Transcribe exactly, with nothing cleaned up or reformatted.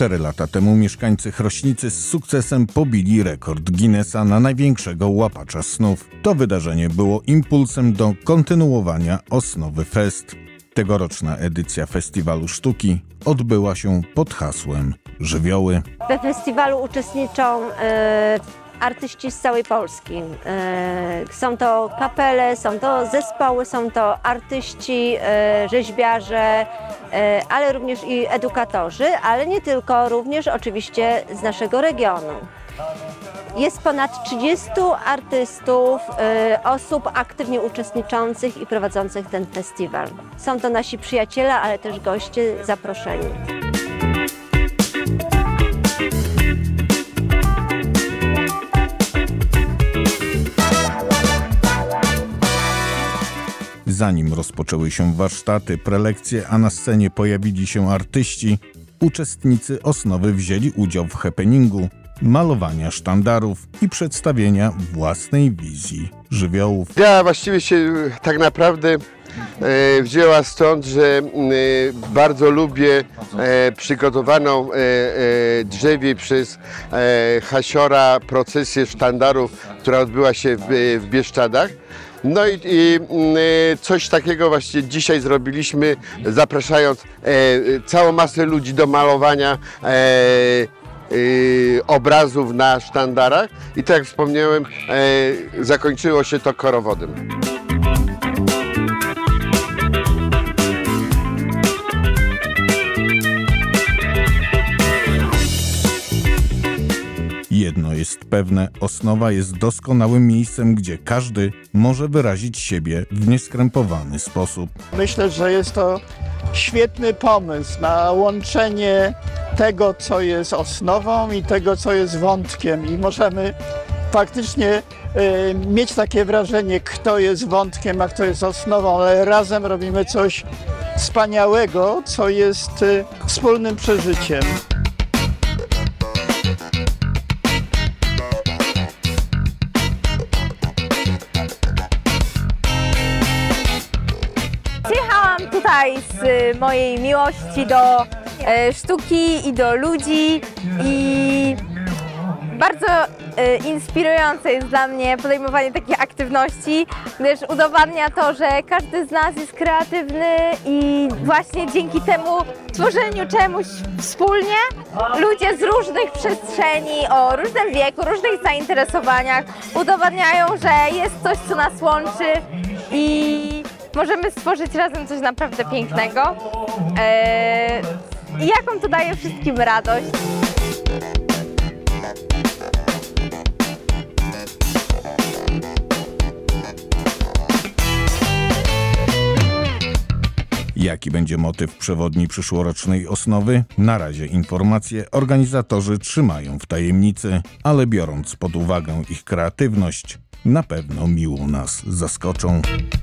Cztery lata temu mieszkańcy Chrośnicy z sukcesem pobili rekord Guinnessa na największego łapacza snów. To wydarzenie było impulsem do kontynuowania Osnowy Fest. Tegoroczna edycja Festiwalu Sztuki odbyła się pod hasłem Żywioły. We festiwalu uczestniczą e, artyści z całej Polski. E, są to kapele, są to zespoły, są to artyści, e, rzeźbiarze, e, ale również i edukatorzy, ale nie tylko, również oczywiście z naszego regionu. Jest ponad trzydziestu artystów, y, osób aktywnie uczestniczących i prowadzących ten festiwal. Są to nasi przyjaciele, ale też goście zaproszeni. Zanim rozpoczęły się warsztaty, prelekcje, a na scenie pojawili się artyści, uczestnicy Osnowy wzięli udział w happeningu, malowania sztandarów i przedstawienia własnej wizji żywiołów. Ja właściwie się tak naprawdę e, wzięła stąd, że e, bardzo lubię e, przygotowaną e, e, drzewie przez e, Hasiora procesję sztandarów, która odbyła się w, w Bieszczadach. No i, i coś takiego właśnie dzisiaj zrobiliśmy, zapraszając e, całą masę ludzi do malowania e, Yy, obrazów na sztandarach i tak jak wspomniałem, yy, zakończyło się to korowodem. Jedno jest pewne, Osnowa jest doskonałym miejscem, gdzie każdy może wyrazić siebie w nieskrępowany sposób. Myślę, że jest to świetny pomysł na łączenie tego, co jest osnową i tego, co jest wątkiem, i możemy faktycznie y, mieć takie wrażenie, kto jest wątkiem, a kto jest osnową, ale razem robimy coś wspaniałego, co jest y, wspólnym przeżyciem. Przyjechałam tutaj z mojej miłości do e, sztuki i do ludzi, i bardzo e, inspirujące jest dla mnie podejmowanie takich aktywności, gdyż udowadnia to, że każdy z nas jest kreatywny i właśnie dzięki temu tworzeniu czemuś wspólnie ludzie z różnych przestrzeni, o różnym wieku, różnych zainteresowaniach udowadniają, że jest coś, co nas łączy i możemy stworzyć razem coś naprawdę pięknego. Eee, I jaką to daje wszystkim radość. Jaki będzie motyw przewodni przyszłorocznej Osnowy? Na razie informacje organizatorzy trzymają w tajemnicy, ale biorąc pod uwagę ich kreatywność, na pewno miło nas zaskoczą.